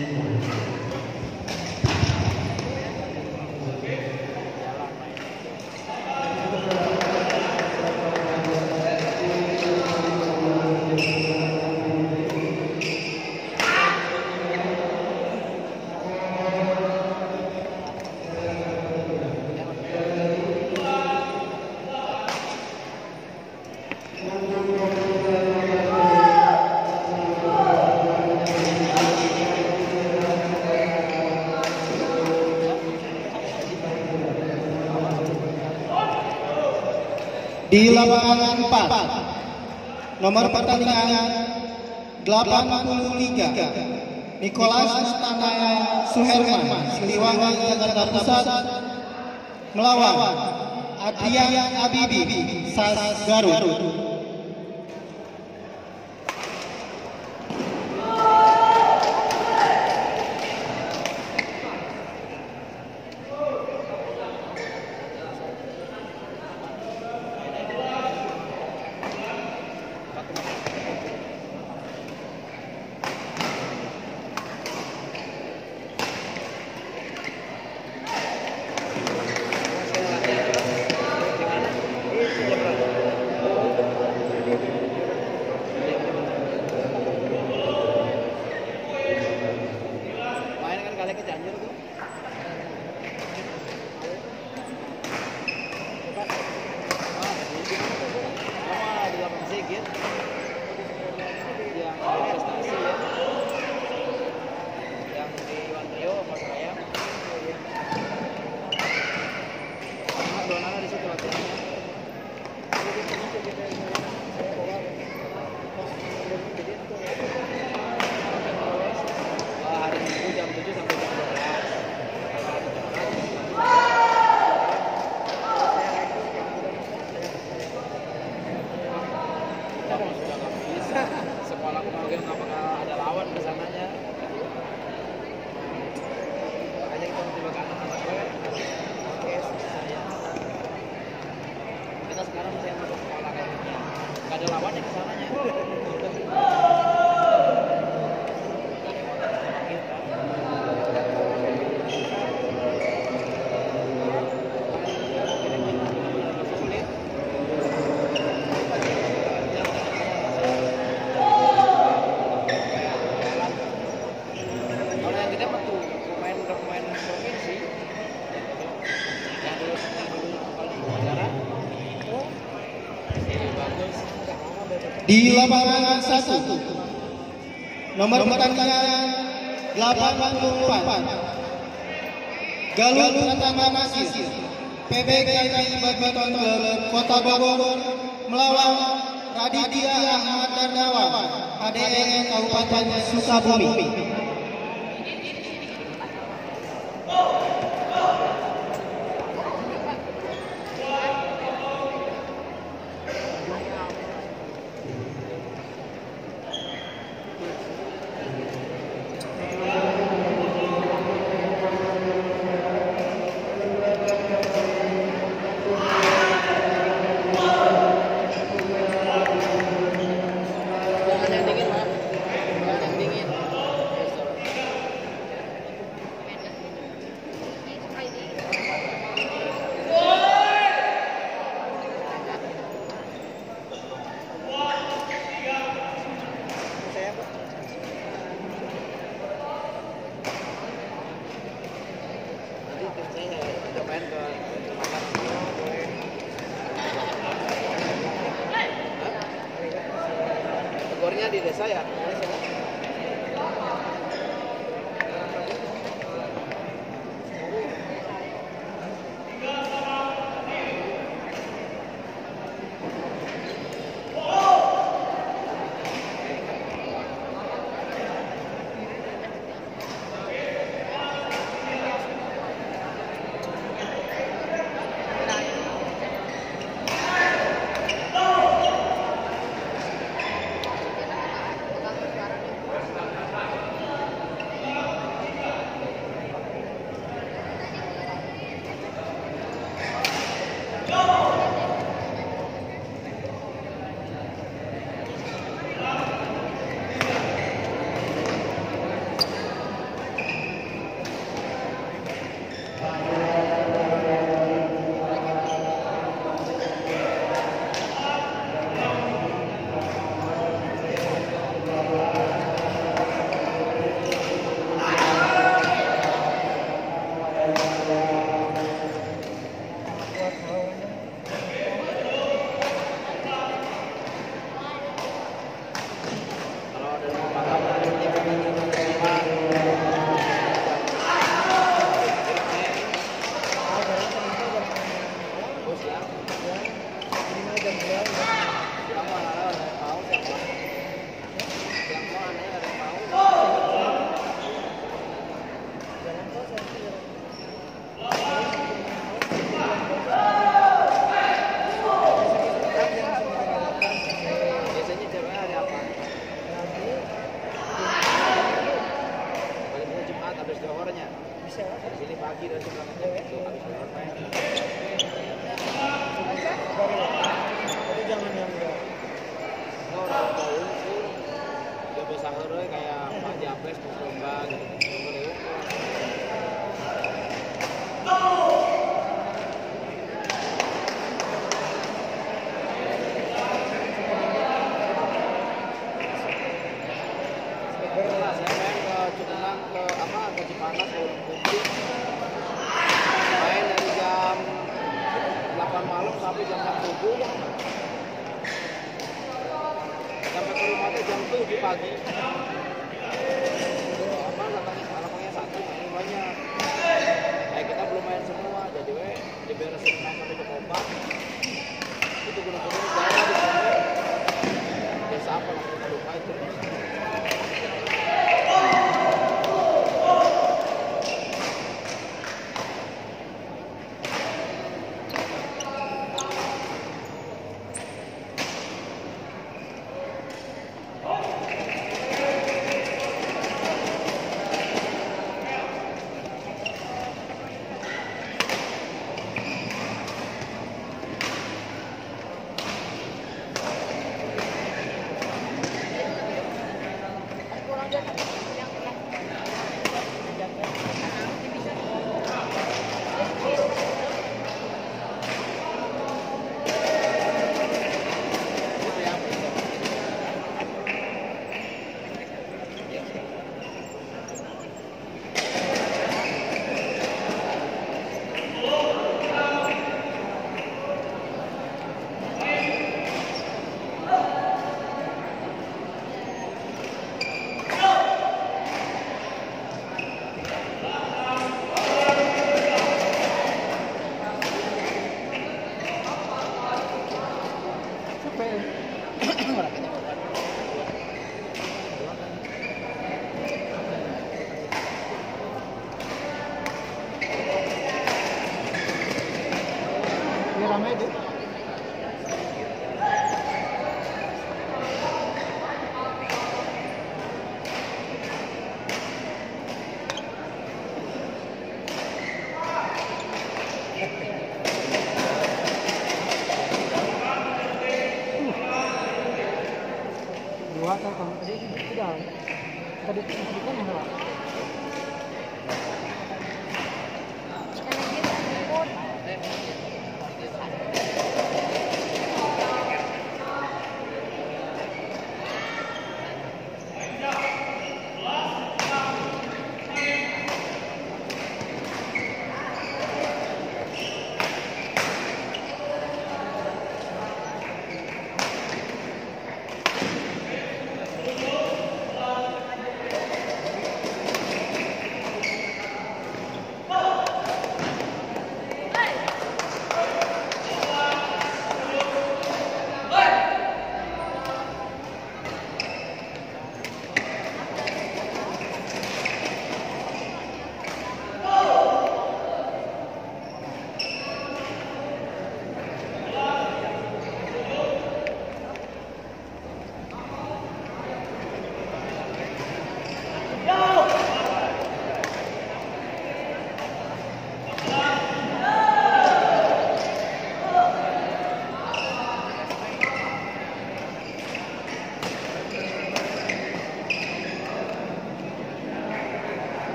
Di lapangan 4, nomor pertandingan 83, Nicholas Tanaya Suherman, Siliwangi, Jakarta Pusat, melawan Adrian Abibi, SAS Garut. Di lapangan 1, nomor pertandingan 84, Galuh Pratama Nasir, PBKI Badminton Club Kota Bogor, melawan Raditya Ahmad Darmawan, ADN Kabupaten Sukabumi. Di desa ya. heureuy kayak Pak Japres mau lomba gitu. Saya main ke Cugenang ke Cipanas ke Bukti. Main dari jam 8 malam sampai jam 7. Sampai ke rumah jam 7 pagi. Lapangnya satu, main banyak. Kita belum main semua, jadi diberesin main sampai jam 4. Itu gunung-gunung jaya di sana. Desa apa namanya lupa itu. Ramai deh. Dua kan kamu tadi sudah. Tadi kan yang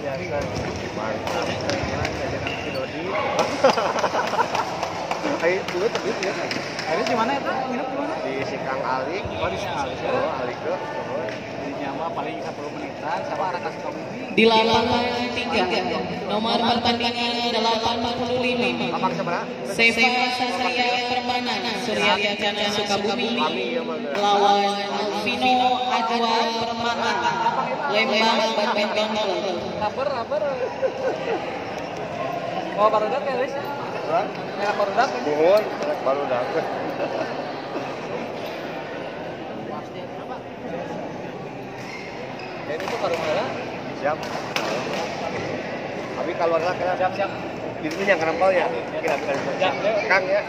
biasa. Mantap. Jajanan si Dodi. Ayo dulu tadi ya. Akhirnya di mana itu? Nginep di mana? Di Sikang Alik. Oh, di Singal. Oh, Alik ke. Di Nyama paling 10 menitan. Sama arah kasih kamu ini. Di lapangan 3 nomor pertandingan 85 Lapak seberapa? Seva Sasaya Permana Surya Kencana Sukabumi lawan Alvino Adwa Permana Lembang Badminton Club. Rapper. Oh, baru dak ya, Lis? Ya, baru dak. Buhun, baru dapet. Dan itu baru merah. Siap. Tapi kalau ada kena Siap. itu yang kenempel ya. Kira-kira siap. Kang ya.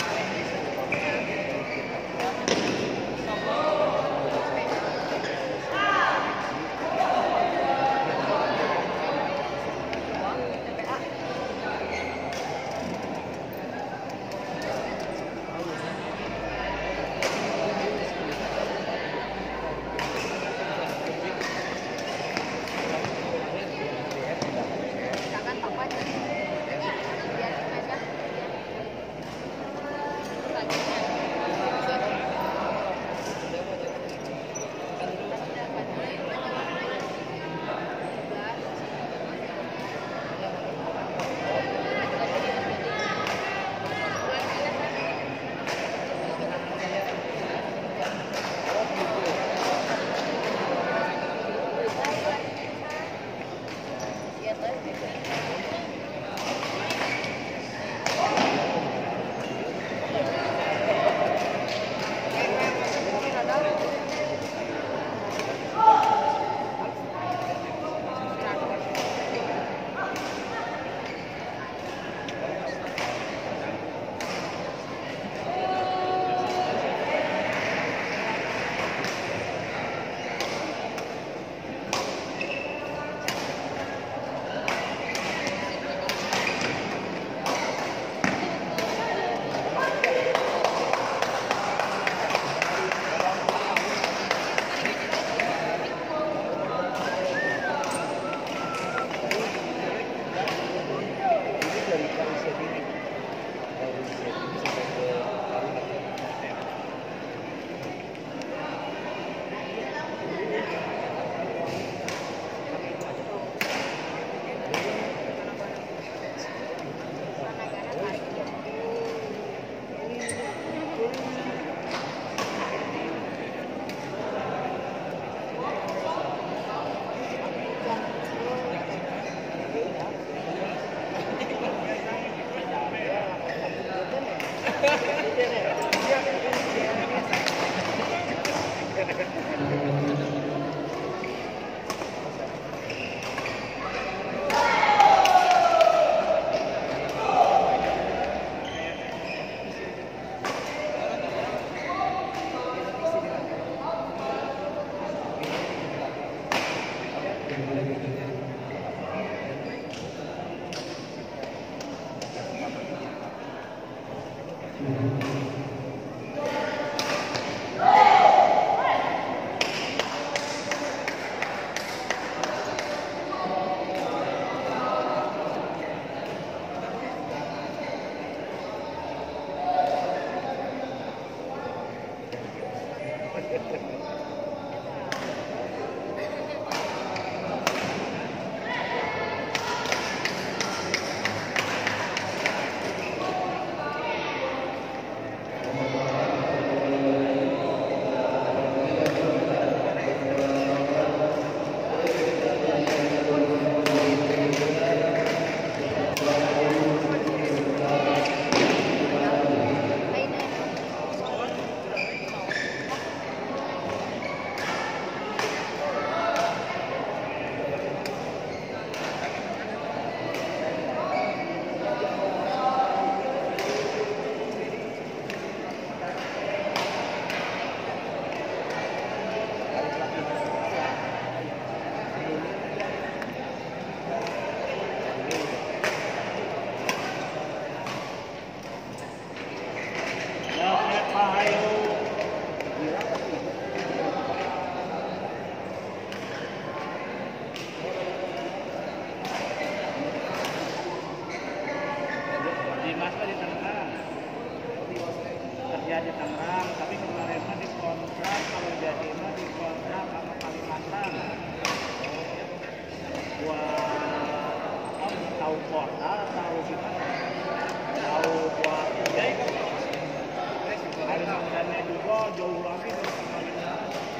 tahu portal tahu gimana tahu buat ya ada sebenarnya juga jauh lagi dari Samarinda.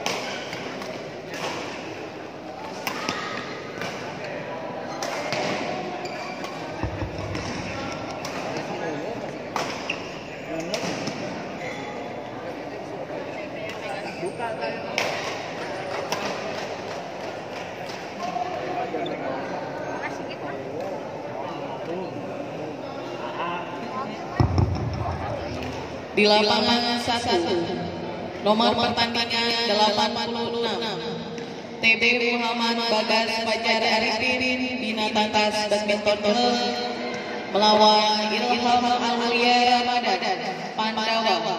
Bukan Di lapangan 1, nomor pertandingan 86, TB Muhammad Bagas Fajar Arifin Binatang Tas Badminton Club melawan Ilham Al-Mulia Ramadan Pandawa.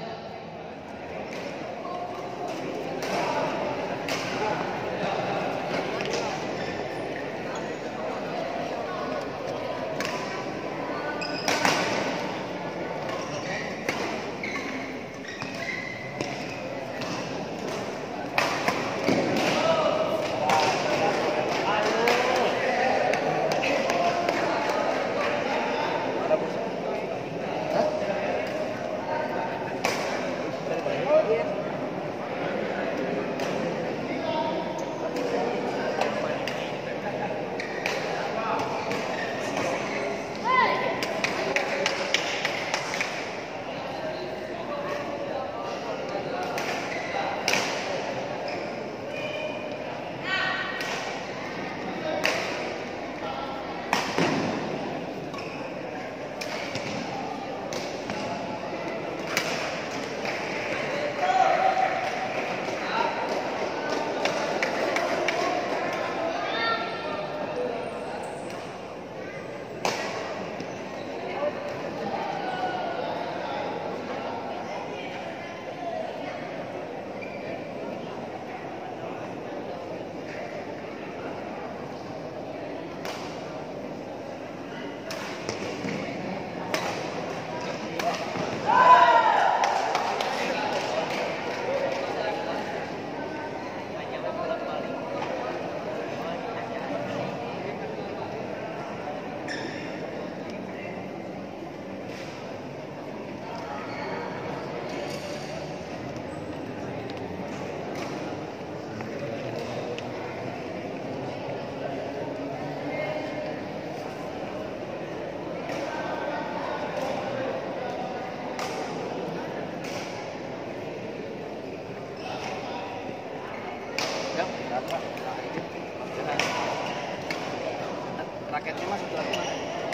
raketnya masuk lagi mana?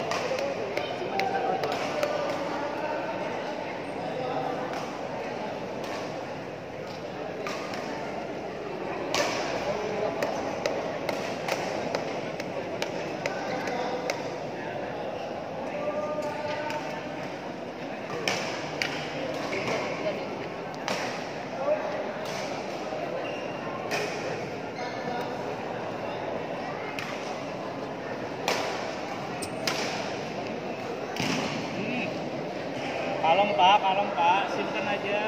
Kalem Pak, simpen aja.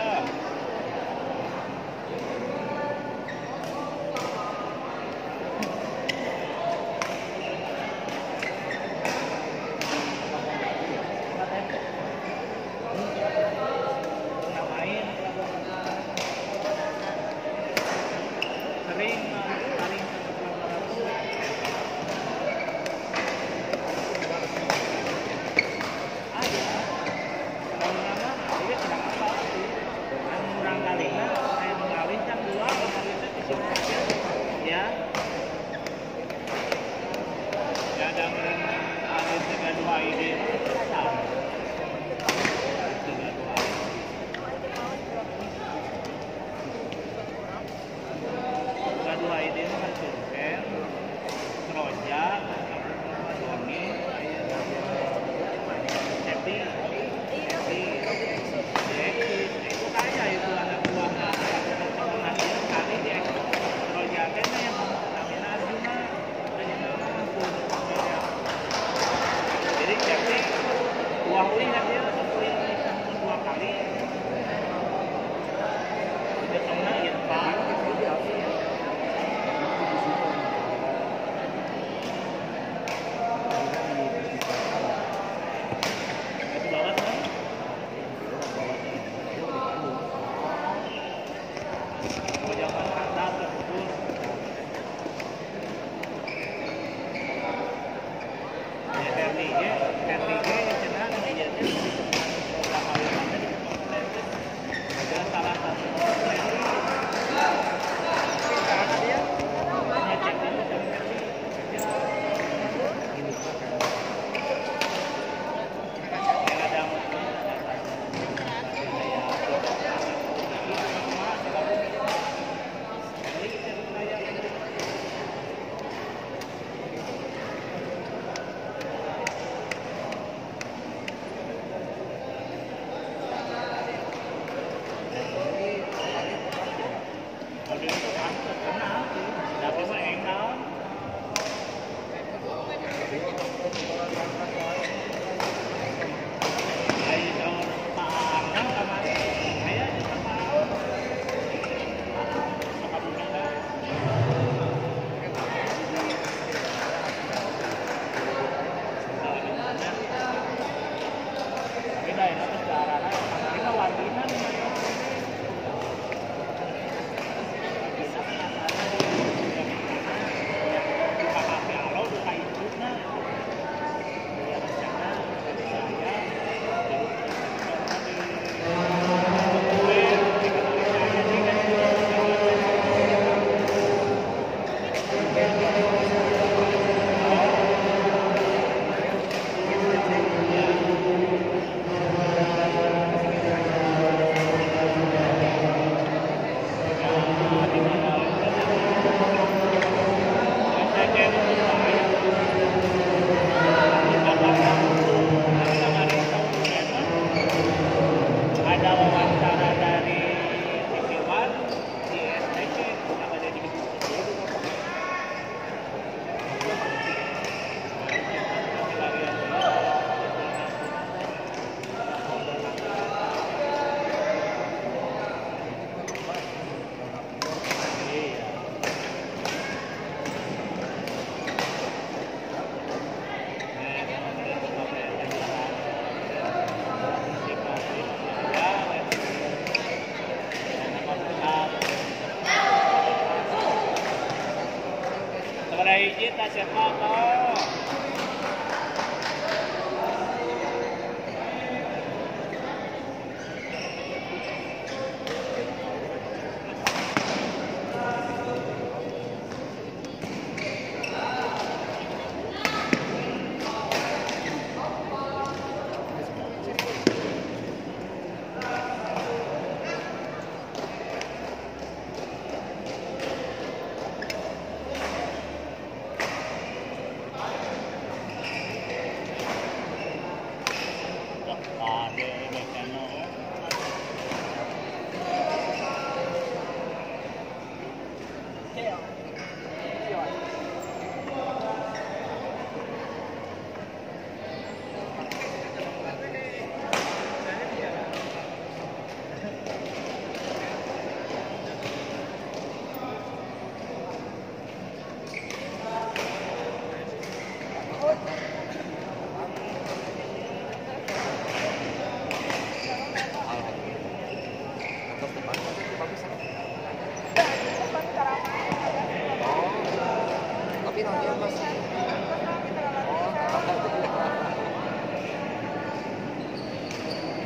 Ngapain? Sering paling jadi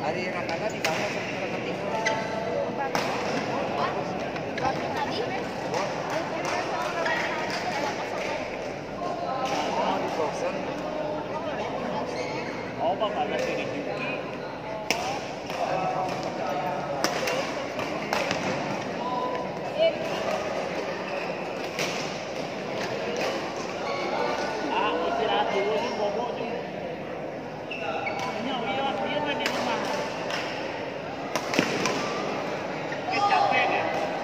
Hari Rakana di mana Rakana Timur? Tadi Di Boxer. Oh, Bapak masih di Juki. Ah, istirahat dulu sih, bobo sih. Iya main di rumah. Capek deh.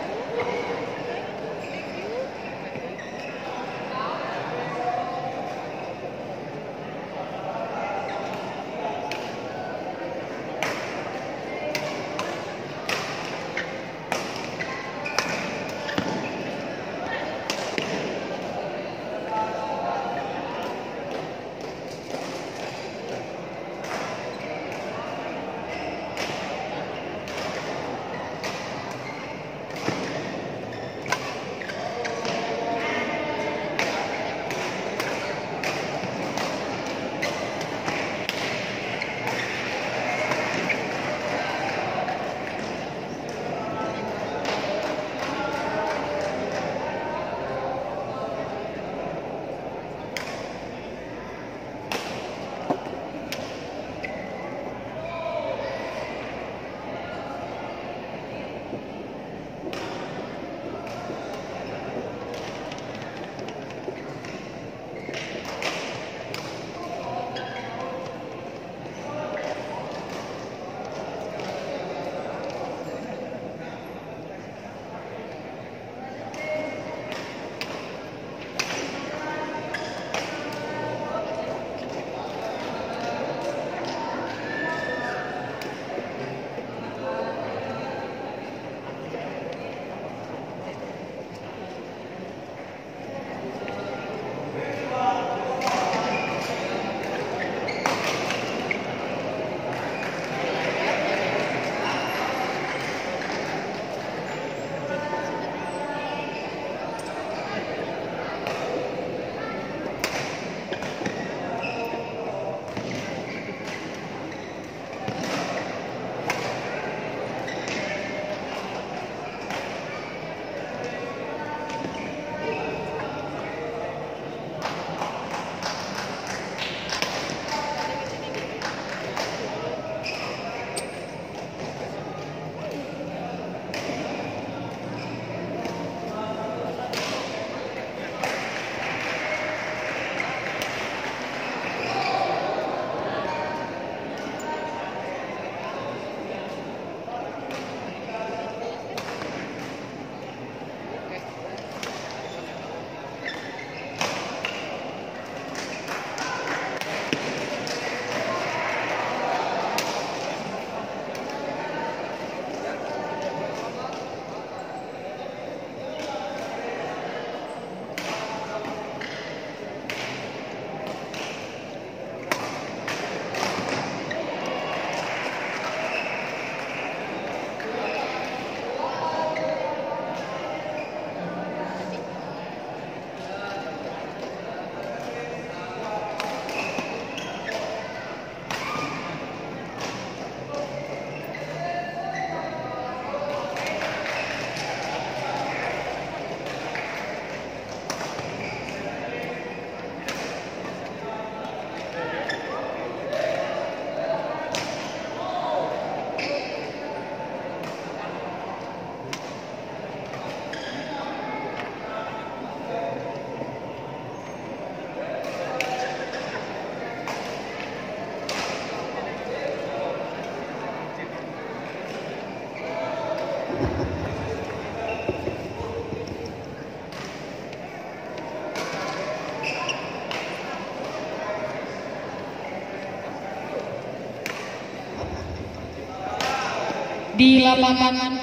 Di lapangan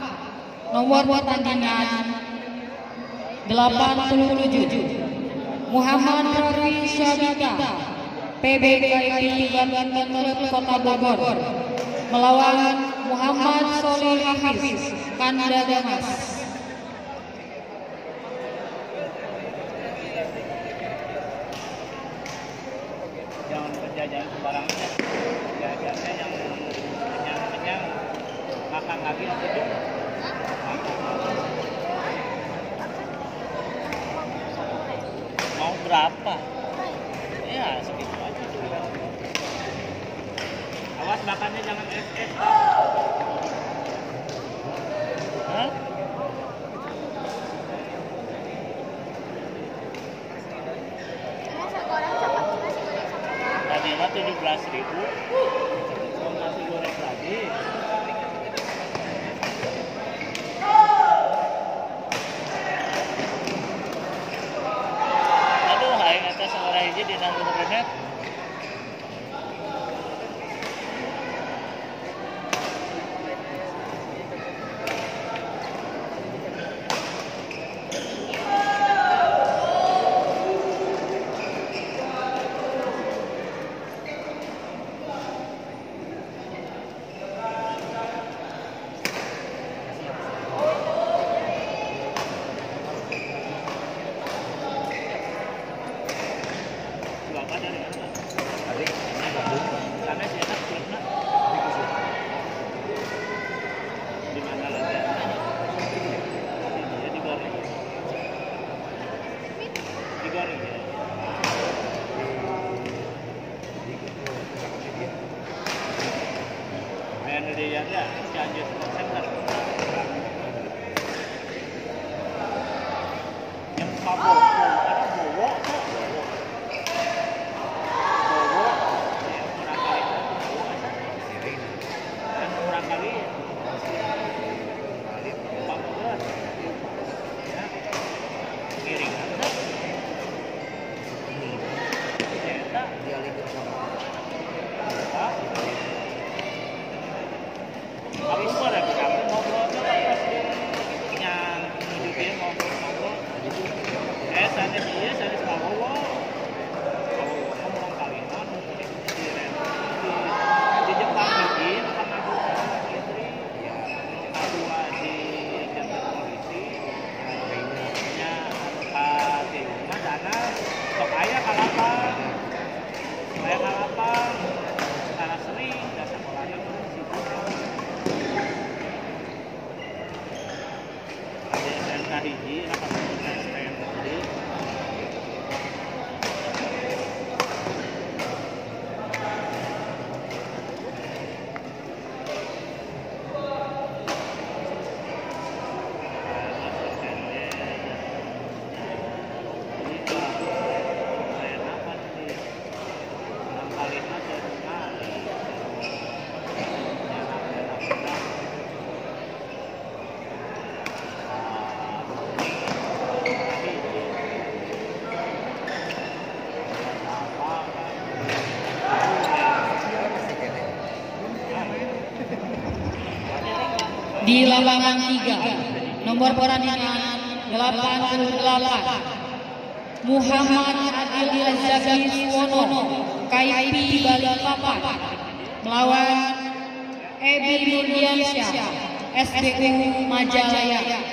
4, nomor pertandingan 87, Muhammad Rafi Syabita, PBKIP Badminton Club Kota Bogor, melawan Muhammad Solih Hafiz, Kanda Damas. Jangan berjajan sembarangan. Jajannya yang belakang lagi atau jauh? Mau berapa? Ya segitu aja. Awas makannya jangan es. Hah? Tadi mah 17.000. Mau nasi goreng lagi. Aduh, aing atas saudara hiji di nanggung internet. Bapak dari mana? Adik, Karena si anak klubnya di mana latihannya? Dia di Goreng. Di Goreng ya. Ayan dia ya, si Anjir Sport Center. Yang Bowo, ada Bowo kok. Bowo, yang kurang kali itu Bowo kan? Yang kurang kali Pak Bowo. Ya, giring ada. Eta, dia libur sama apa? Aku lupa deh, kamu ngobrolnya pas yang hidupin ngobrol-ngobrol. Sana dia, sana sama Bowo. Ngomong kalimat, di Jepang hiji, makan istri, dua di kantor polisi, nya di rumah sana, sok ayah kalapang, karena sering, dan sekolahnya sibuk. Ada SNK hiji, akan menggunakan STM tadi. Di lapangan 3, nomor pertandingan 88, Muhammad Adil Zaki Suwono, KIP Balikpapan, melawan Ebi Nurdiansyah, SBU Majalaya.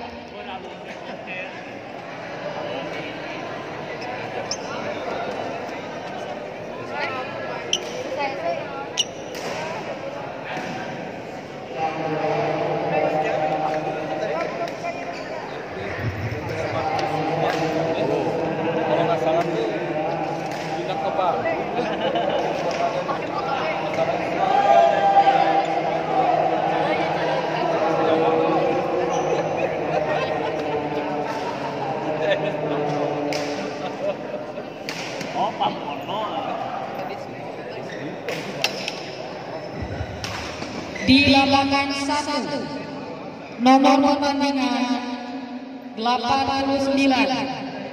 kalau nggak salah tuh pindah ke Bang. Oh, Pak Mono. Di lapangan 1, nomor pertandingan 89,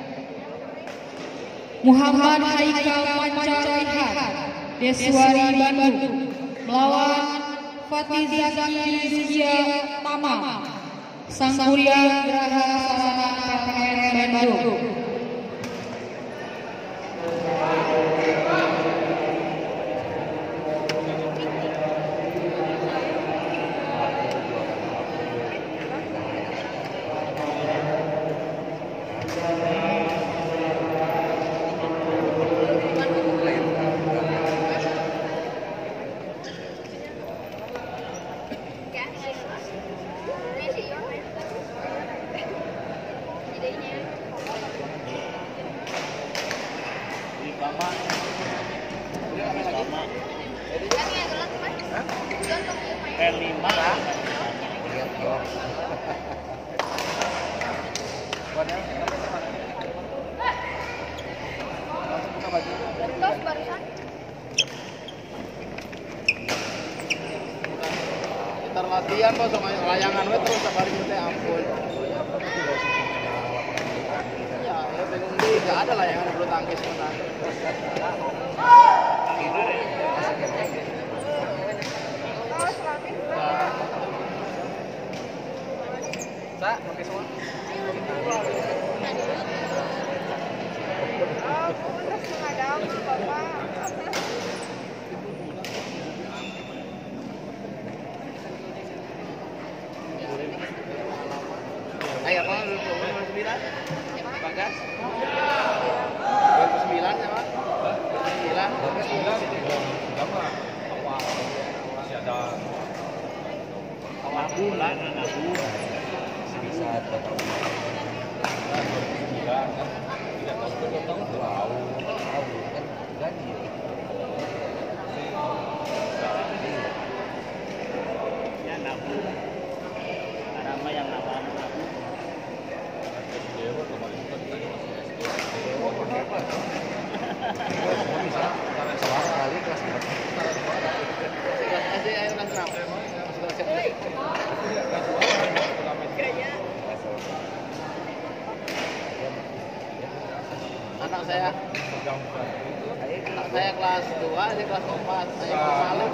Muhammad Haikal Pancarihat, Deswari Bandung, melawan Fatih Zaki Rizkia Tamam, Sangkuria Geraha Sarana PTN Bandung. R5 Lihat dong. Terus barusan kita latihan kok sama layangan we terus setiap hari kita ampun. Ya, ya bingung di enggak ada layangan bulu tangkis menang. terus Raffi Sa, pakai semua. terus menghadap Bapak. Ayo, apa? 29? Bagas? 29 sama? 29? Bisa tahu. Wow, kan gaji. Ya nabung. Nama yang nabung. Suara kali kelas 4. SD ayo kelas 6. Anak saya kelas 2, dia kelas 4. Saya malu.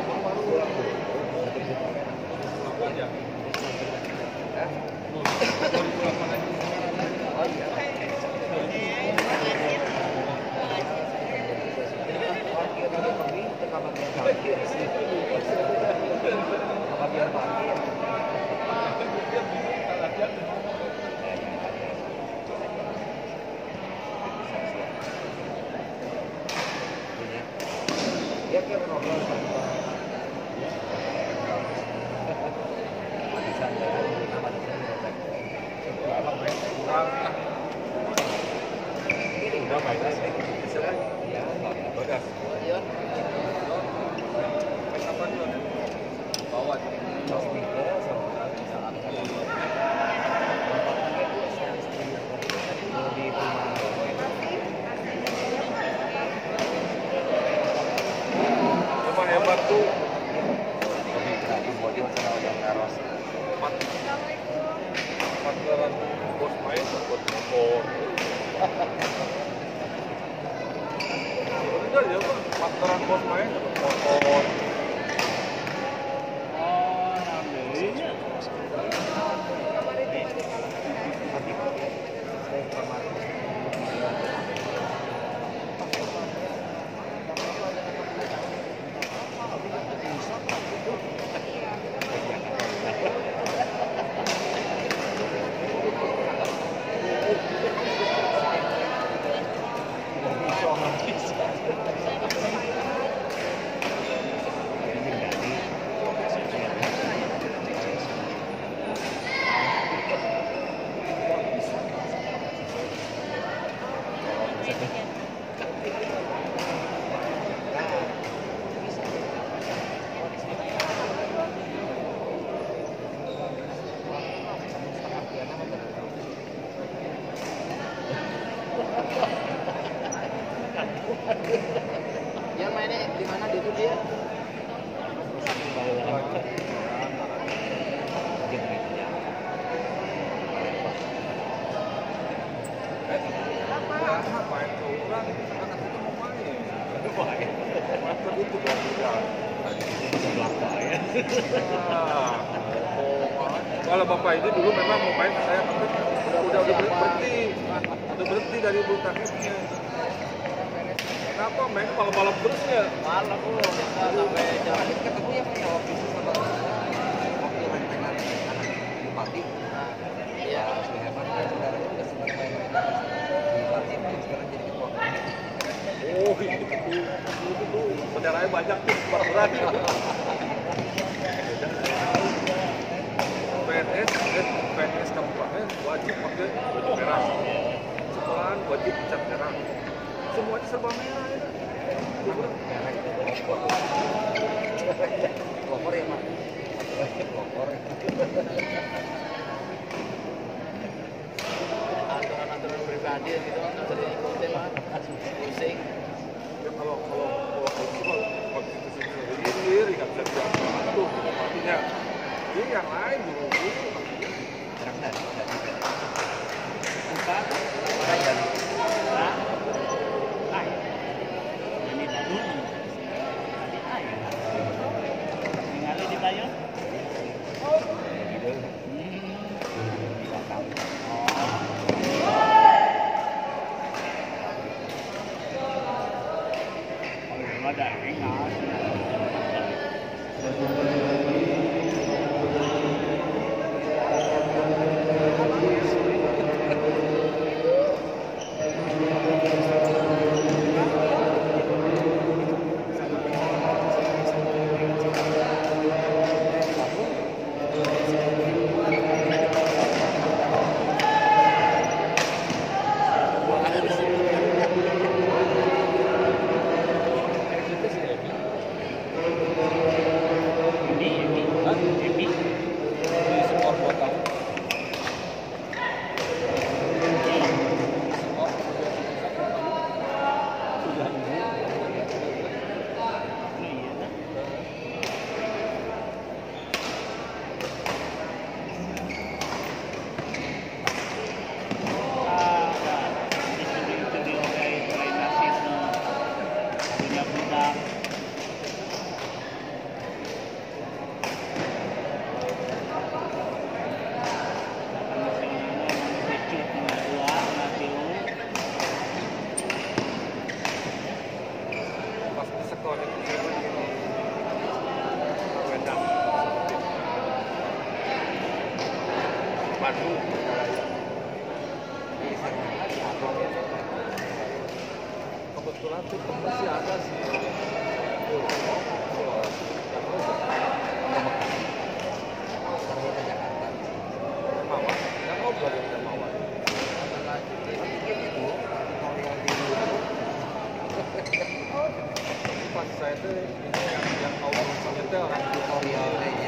Dia kayak ngobrol sama hebat tuh. Bos main buat motor. Udah ya Pak, partneran bos main dapat motor. Dia mainnya di mana itu dia? Main ke orang, anak itu mau main. Main itu kan tidak. Kalau bapak ini dulu memang mau main, saya udah berhenti dari bulu tangkisnya. Kenapa main malam-malam terus ya? Malam lu kita sampai jam Ketemu ya Pak, waktu itu sama waktu rentengan anak Bupati. iya. Sudah hebat kan saudaranya udah sempat main-main di Bupati, sekarang jadi ketua. Oh itu tuh benderanya banyak tuh berat. PNS kabupaten wajib pakai baju merah. Sekolahan wajib cat merah. Semuanya serba merah ya. Pelopor ya, Mak? Pelopor. Aturan-aturan pribadi gitu nggak usah diikutin lah. Pusing. Ya, kalau konstitusi sendiri nggak bisa diatur, artinya ini yang lain dulu. Bukan. Ini baru ningali di Bayon. Kalau ada enggak. Bandung. Kebetulan tuh masih ada sih. Mawar, yang ngobrol dengan Mawar. Pas saya tuh ini yang tahu misalnya tuh orang tutorial kayaknya.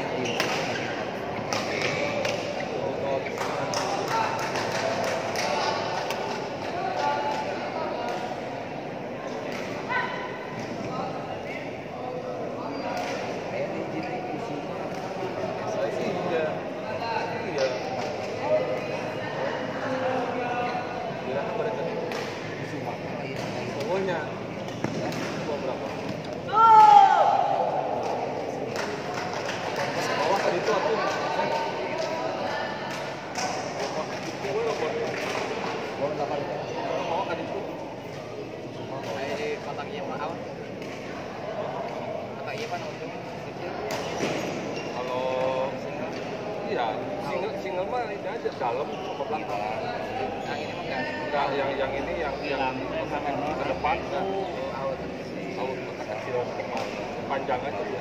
Single mah ini aja dalam sama belakang. Yang ini mah Enggak, yang ini yang ke depan kan. Out kotak kecil ke depan. Panjang aja dia.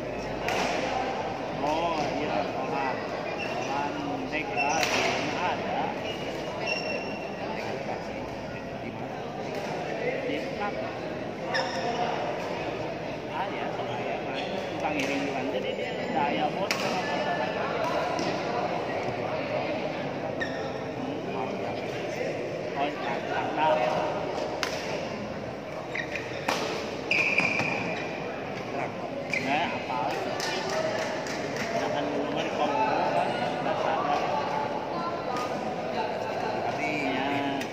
Oh iya, solar degradasi ada di belakang. Ada solar ya, tukang iring juga. Jadi dia daya bos sama masyarakat. Oh, mantap. Nah, apa? Jangan dulu mari kamu kan, nggak sadar. Artinya.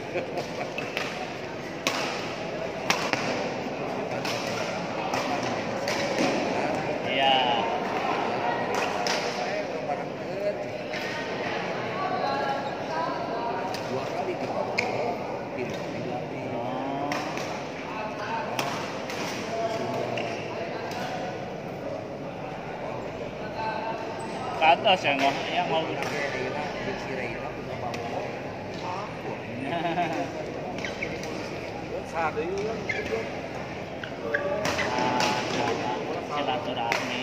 Iya. dua kali di Ke atas ya nggak? Yang mau. Ada juga. Silaturahmi.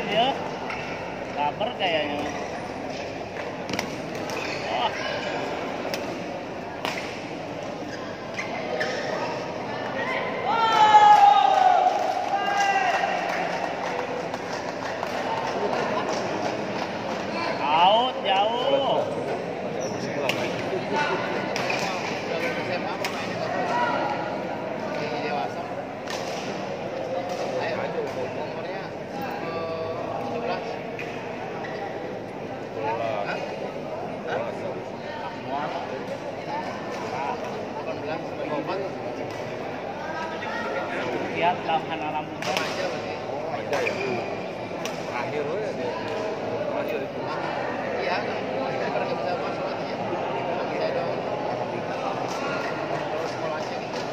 dia. Kabar kayaknya. Wah. Out jauh. SMA apa mainnya di dewasa? Ayo aja umurnya 17. Hah? Hah? 18 sampai 24. Lihat lawan alam muda. Aja berarti. Aja ya. Terakhir ya dia. Terakhir itu. Iya, karena nggak bisa masuk lagi ya. Nggak bisa dong. Terus sekolahnya gitu.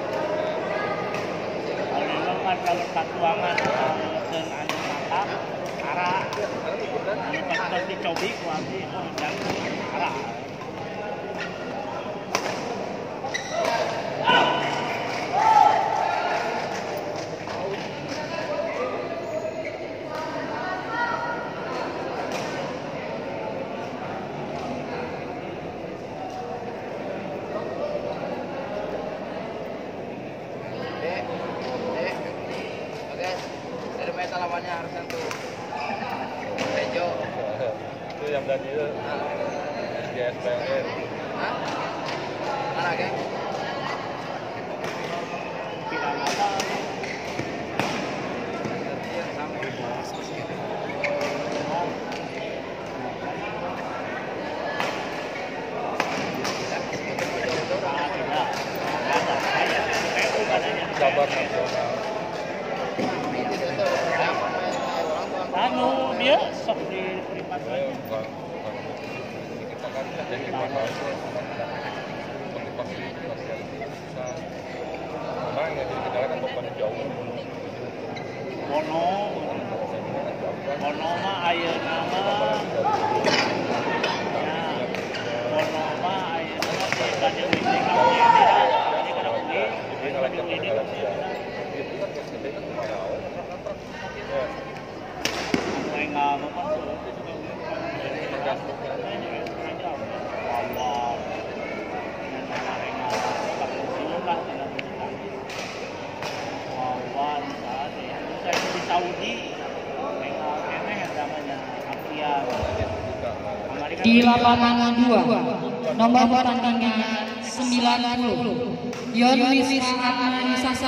Kalau memang kan kalau katuangan dan anu mantap, arah. Ini pas dicobi kuati dan arah. Dek, oke, dari metal lawannya harusnya tuh Rejo. Itu yang tadi itu SGSPLN. Hah? Mana geng? Tidak apa. Iya sama. Jabar nasional. Itu tuh siapa main orang tuh? Anu dia sok di privat Saya bukan kita kan jadi masalah seperti pasti yang susah. Memang yang jadi kendala kan beban jauh. Mono mah ayeuna mah mono mah ayeuna mah kita jadi kamu ya tidak jadi kada beli Jadi kalau kita kendala dia, itu kan yang gede kan cuma ya. Ya, main ngapa kan tergantung Allah saya di Saudi emeh namanya Aprian Di lapangan 2, nomor pertandingan 90, Yon Wisma Sasa.